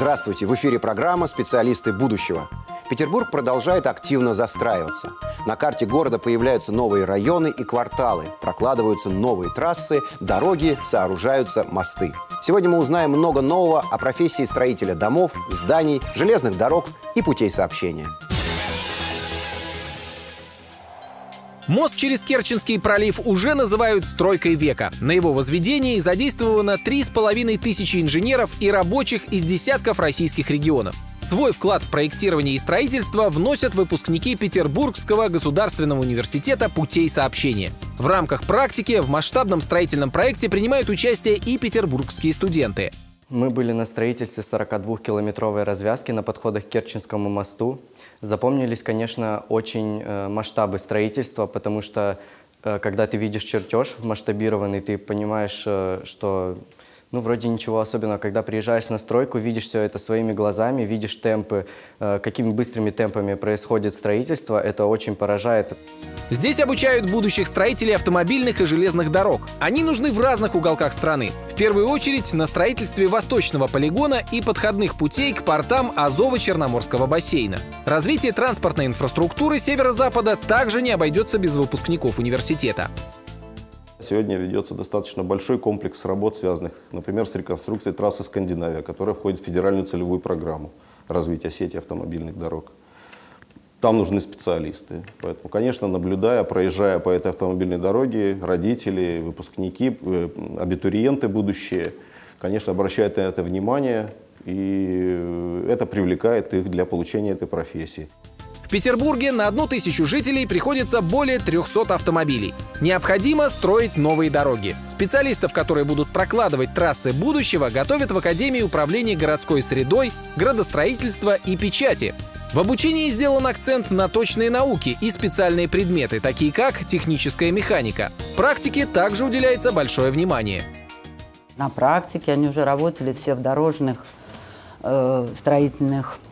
Здравствуйте! В эфире программа «Специалисты будущего». Петербург продолжает активно застраиваться. На карте города появляются новые районы и кварталы, прокладываются новые трассы, дороги, сооружаются мосты. Сегодня мы узнаем много нового о профессии строителя домов, зданий, железных дорог и путей сообщения. Мост через Керченский пролив уже называют «стройкой века». На его возведении задействовано 3500 инженеров и рабочих из десятков российских регионов. Свой вклад в проектирование и строительство вносят выпускники Петербургского государственного университета путей сообщения. В рамках практики в масштабном строительном проекте принимают участие и петербургские студенты. Мы были на строительстве 42-километровой развязки на подходах к Керченскому мосту. Запомнились, конечно, очень масштабы строительства, потому что когда ты видишь чертеж масштабированный, ты понимаешь, что вроде ничего особенного. Когда приезжаешь на стройку, видишь все это своими глазами, видишь темпы, какими быстрыми темпами происходит строительство, это очень поражает. Здесь обучают будущих строителей автомобильных и железных дорог. Они нужны в разных уголках страны. В первую очередь на строительстве восточного полигона и подходных путей к портам Азово-Черноморского бассейна. Развитие транспортной инфраструктуры северо-запада также не обойдется без выпускников университета. Сегодня ведется достаточно большой комплекс работ, связанных, например, с реконструкцией трассы «Скандинавия», которая входит в федеральную целевую программу развития сети автомобильных дорог. Там нужны специалисты. Поэтому, конечно, проезжая по этой автомобильной дороге, родители, выпускники, абитуриенты будущие, конечно, обращают на это внимание, и это привлекает их для получения этой профессии. В Петербурге на 1000 жителей приходится более 300 автомобилей. Необходимо строить новые дороги. Специалистов, которые будут прокладывать трассы будущего, готовят в Академии управления городской средой, градостроительства и печати. В обучении сделан акцент на точные науки и специальные предметы, такие как техническая механика. Практике также уделяется большое внимание. На практике они уже работали все в дорожных строительных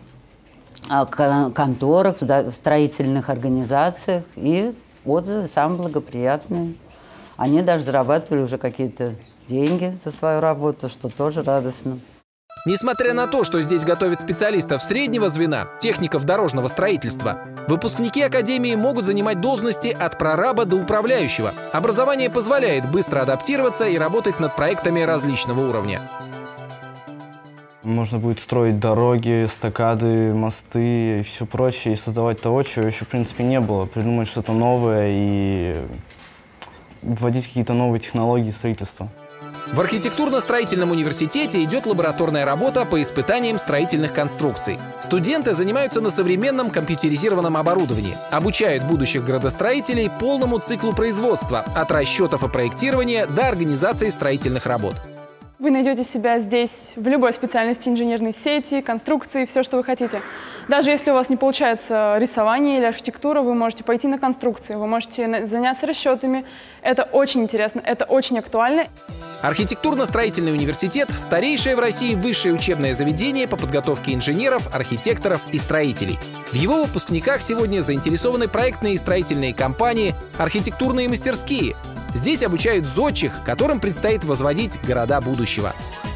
конторах, в строительных организациях, и отзывы самые благоприятные. Они даже зарабатывали уже какие-то деньги за свою работу, что тоже радостно. Несмотря на то, что здесь готовят специалистов среднего звена, техников дорожного строительства, выпускники Академии могут занимать должности от прораба до управляющего. Образование позволяет быстро адаптироваться и работать над проектами различного уровня. Можно будет строить дороги, эстакады, мосты и все прочее, и создавать того, чего еще, в принципе, не было. Придумать что-то новое и вводить какие-то новые технологии строительства. В архитектурно-строительном университете идет лабораторная работа по испытаниям строительных конструкций. Студенты занимаются на современном компьютеризированном оборудовании, обучают будущих градостроителей полному циклу производства, от расчетов и проектирования до организации строительных работ. Вы найдете себя здесь в любой специальности инженерной сети, конструкции, все, что вы хотите. Даже если у вас не получается рисование или архитектура, вы можете пойти на конструкции, вы можете заняться расчетами. Это очень интересно, это очень актуально. Архитектурно-строительный университет – старейшее в России высшее учебное заведение по подготовке инженеров, архитекторов и строителей. В его выпускниках сегодня заинтересованы проектные и строительные компании, архитектурные мастерские. Здесь обучают зодчих, которым предстоит возводить города будущего.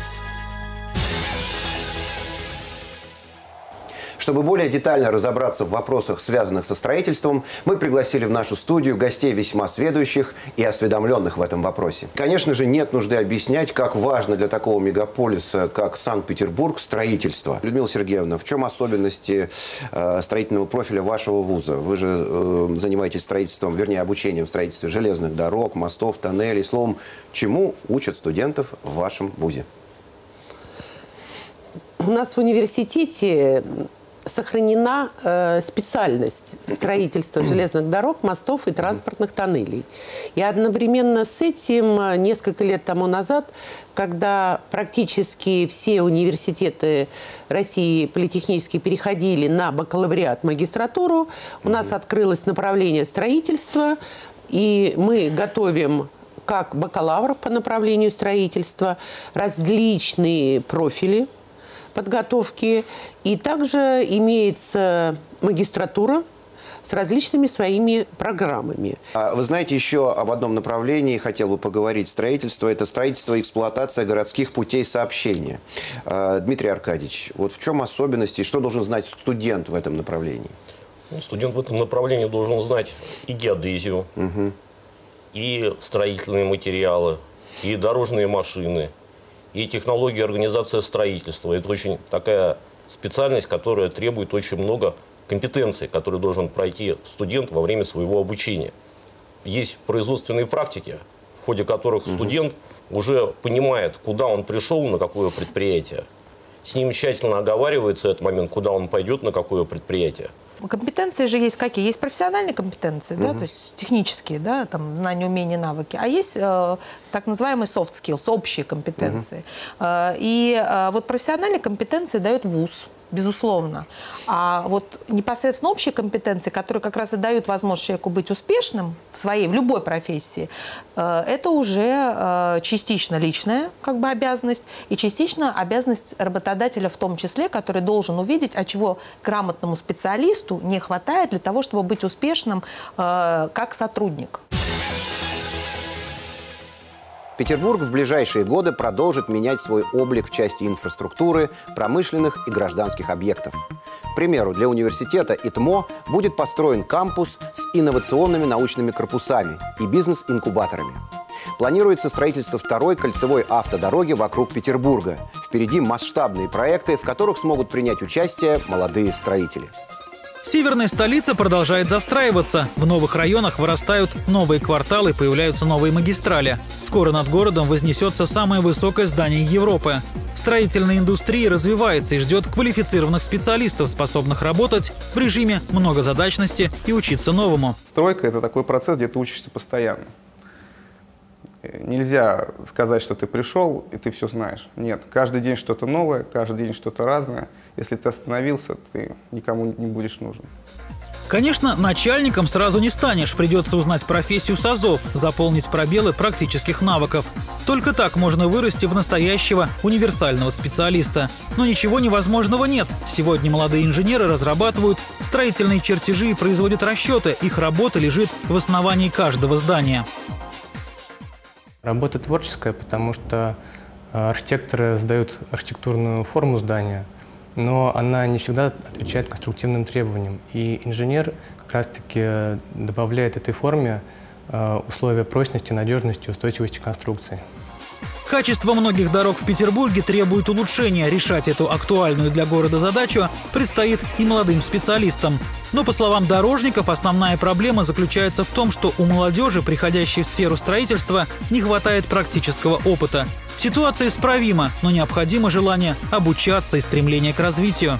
Чтобы более детально разобраться в вопросах, связанных со строительством, мы пригласили в нашу студию гостей весьма сведущих и осведомленных в этом вопросе. Конечно же, нет нужды объяснять, как важно для такого мегаполиса, как Санкт-Петербург, строительство. Людмила Сергеевна, в чем особенности строительного профиля вашего вуза? Вы же занимаетесь строительством, вернее, обучением в строительстве железных дорог, мостов, тоннелей. Словом, чему учат студентов в вашем вузе? У нас в университете сохранена специальность строительства железных дорог, мостов и транспортных тоннелей. И одновременно с этим несколько лет тому назад, когда практически все университеты России политехнические переходили на бакалавриат, магистратуру, у нас открылось направление строительства, и мы готовим как бакалавров по направлению строительства различные профили подготовки. И также имеется магистратура с различными своими программами. Вы знаете, еще об одном направлении хотел бы поговорить. Строительство – это строительство и эксплуатация городских путей сообщения. Дмитрий Аркадьевич, вот в чем особенности и что должен знать студент в этом направлении? Студент в этом направлении должен знать и геодезию, и строительные материалы, и дорожные машины, и технологии организации строительства. Это очень такая специальность, которая требует очень много компетенций, которые должен пройти студент во время своего обучения. Есть производственные практики, в ходе которых студент уже понимает, куда он пришел, на какое предприятие. С ним тщательно оговаривается этот момент, куда он пойдет, на какое предприятие. Компетенции же есть какие? Есть профессиональные компетенции, да, то есть технические, да, там, знания, умения, навыки. А есть так называемые soft skills, общие компетенции. И вот профессиональные компетенции дает вуз, безусловно. А вот непосредственно общие компетенции, которые как раз и дают возможность человеку быть успешным в любой профессии, это уже частично личная как бы обязанность и частично обязанность работодателя в том числе, который должен увидеть, а чего грамотному специалисту не хватает для того, чтобы быть успешным как сотрудник. Петербург в ближайшие годы продолжит менять свой облик в части инфраструктуры, промышленных и гражданских объектов. К примеру, для университета ИТМО будет построен кампус с инновационными научными корпусами и бизнес-инкубаторами. Планируется строительство второй кольцевой автодороги вокруг Петербурга. Впереди масштабные проекты, в которых смогут принять участие молодые строители. Северная столица продолжает застраиваться. В новых районах вырастают новые кварталы, появляются новые магистрали. Скоро над городом вознесется самое высокое здание Европы. Строительная индустрия развивается и ждет квалифицированных специалистов, способных работать в режиме многозадачности и учиться новому. Стройка – это такой процесс, где ты учишься постоянно. Нельзя сказать, что ты пришел и ты все знаешь. Нет, каждый день что-то новое, каждый день что-то разное. Если ты остановился, ты никому не будешь нужен. Конечно, начальником сразу не станешь. Придется узнать профессию с азов, заполнить пробелы практических навыков. Только так можно вырасти в настоящего универсального специалиста. Но ничего невозможного нет. Сегодня молодые инженеры разрабатывают строительные чертежи и производят расчеты. Их работа лежит в основании каждого здания. Работа творческая, потому что архитекторы задают архитектурную форму здания, но она не всегда отвечает конструктивным требованиям. И инженер как раз-таки добавляет этой форме условия прочности, надежности, устойчивости конструкции. Качество многих дорог в Петербурге требует улучшения. Решать эту актуальную для города задачу предстоит и молодым специалистам. Но, по словам дорожников, основная проблема заключается в том, что у молодежи, приходящей в сферу строительства, не хватает практического опыта. Ситуация исправима, но необходимо желание обучаться и стремление к развитию.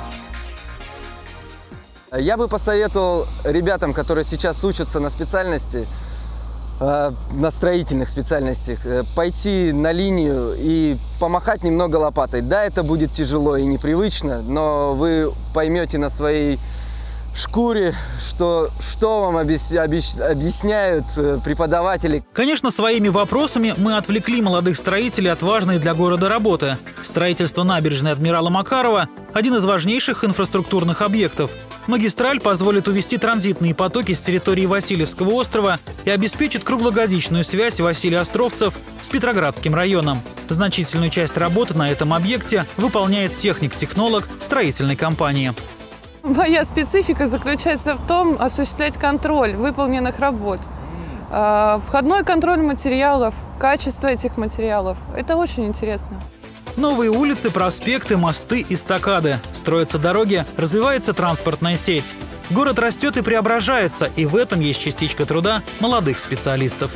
Я бы посоветовал ребятам, которые сейчас учатся на специальности, на строительных специальностях, пойти на линию и помахать немного лопатой. Да, это будет тяжело и непривычно, но вы поймете на своей шкуре, что вам объясняют преподаватели. Конечно, своими вопросами мы отвлекли молодых строителей от важной для города работы. Строительство набережной Адмирала Макарова – один из важнейших инфраструктурных объектов. Магистраль позволит увести транзитные потоки с территории Васильевского острова и обеспечит круглогодичную связь Василий-Островцев с Петроградским районом. Значительную часть работы на этом объекте выполняет техник-технолог строительной компании. Моя специфика заключается в том, осуществлять контроль выполненных работ. Входной контроль материалов, качество этих материалов. Это очень интересно. Новые улицы, проспекты, мосты, эстакады. Строятся дороги, развивается транспортная сеть. Город растет и преображается, и в этом есть частичка труда молодых специалистов.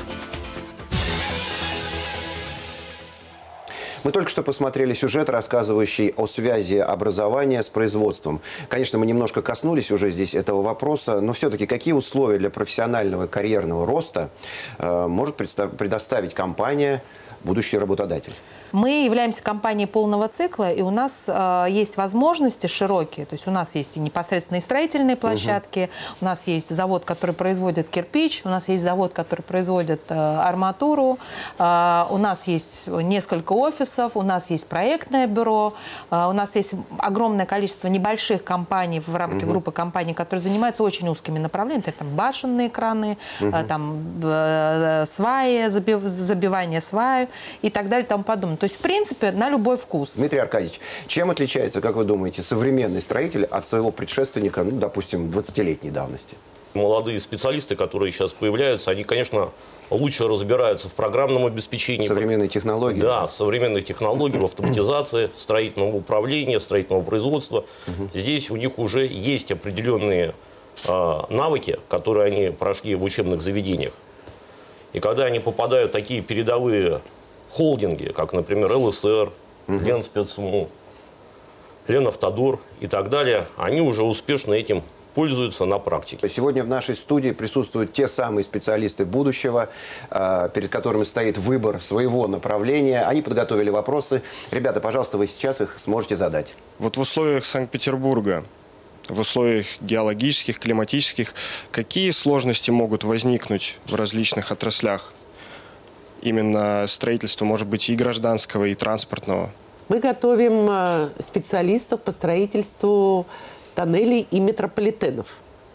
Мы только что посмотрели сюжет, рассказывающий о связи образования с производством. Конечно, мы немножко коснулись уже здесь этого вопроса, но все-таки какие условия для профессионального карьерного роста может предоставить компания, будущий работодатель? Мы являемся компанией полного цикла, и у нас есть возможности широкие. То есть у нас есть и непосредственные строительные площадки, у нас есть завод, который производит кирпич, у нас есть завод, который производит арматуру, у нас есть несколько офисов, у нас есть проектное бюро, у нас есть огромное количество небольших компаний в рамках группы компаний, которые занимаются очень узкими направлениями. Там башенные краны, там сваи, забивание сваи и так далее и тому подобное. То есть, в принципе, на любой вкус. Дмитрий Аркадьевич, чем отличается, как вы думаете, современный строитель от своего предшественника, ну, допустим, 20-летней давности? Молодые специалисты, которые сейчас появляются, они, конечно, лучше разбираются в программном обеспечении. Современные технологии. Да, в современных технологиях, в автоматизации, строительного управления, строительного производства. Здесь у них уже есть определенные навыки, которые они прошли в учебных заведениях. И когда они попадают в такие передовые холдинги, как, например, ЛСР, Ленспецму, Ленавтодор и так далее, они уже успешно этим пользуются на практике. Сегодня в нашей студии присутствуют те самые специалисты будущего, перед которыми стоит выбор своего направления. Они подготовили вопросы. Ребята, пожалуйста, вы сейчас их сможете задать. Вот в условиях Санкт-Петербурга, в условиях геологических, климатических, какие сложности могут возникнуть в различных отраслях? Именно строительство, может быть, и гражданского, и транспортного. Мы готовим специалистов по строительству тоннелей и метрополитенов.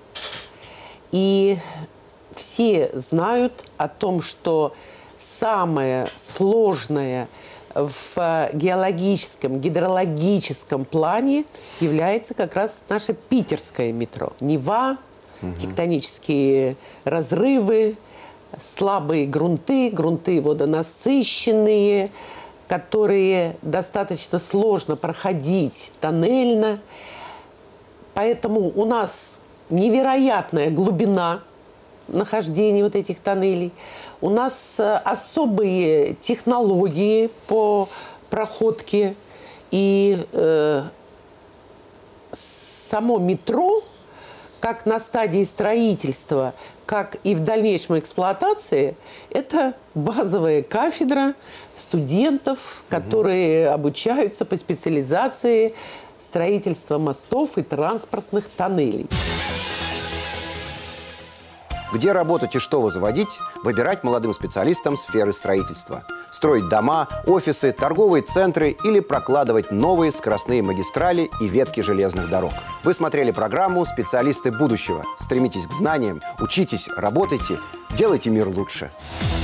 И все знают о том, что самое сложное в геологическом, гидрологическом плане является как раз наше питерское метро. Нева, тектонические разрывы, слабые грунты, грунты водонасыщенные, которые достаточно сложно проходить тоннельно. Поэтому у нас невероятная глубина нахождения вот этих тоннелей. У нас особые технологии по проходке. И само метро, как на стадии строительства, как и в дальнейшем эксплуатации, это базовая кафедра студентов, которые обучаются по специализации строительства мостов и транспортных тоннелей. Где работать и что возводить, выбирать молодым специалистам сферы строительства. Строить дома, офисы, торговые центры или прокладывать новые скоростные магистрали и ветки железных дорог. Вы смотрели программу «Специалисты будущего». Стремитесь к знаниям, учитесь, работайте, делайте мир лучше.